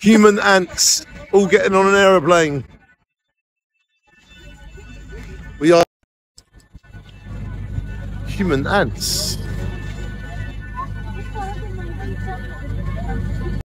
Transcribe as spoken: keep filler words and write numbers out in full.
Human ants all getting on an aeroplane. We are human ants.